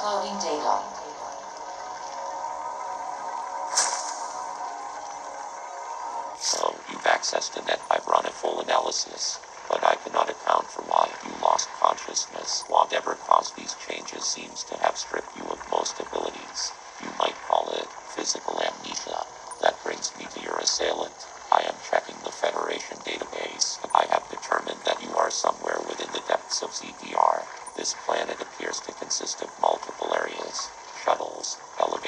Uploading data. So, you've accessed a net. I've run a full analysis, but I cannot account for why you lost consciousness. Whatever caused these changes seems to have stripped you of most abilities. You might call it physical amnesia. That brings me to your assailant. I am checking the Federation database. I have determined that you are somewhere within the depths of ZDR. This planet appears to consist of multiple areas, shuttles, elevators,